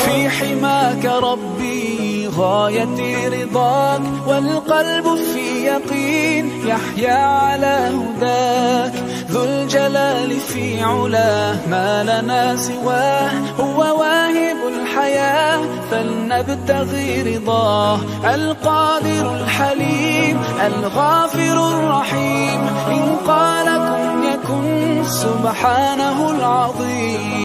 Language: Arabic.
في حماك ربي غايتي رضاك، والقلب في يقين يحيا على هداك. ذو الجلال في علاه ما لنا سواه، هو واهب الحياة فلنبتغي رضاه. القادر الحليم الغافر الرحيم، إن قال كن يكن سبحانه العظيم.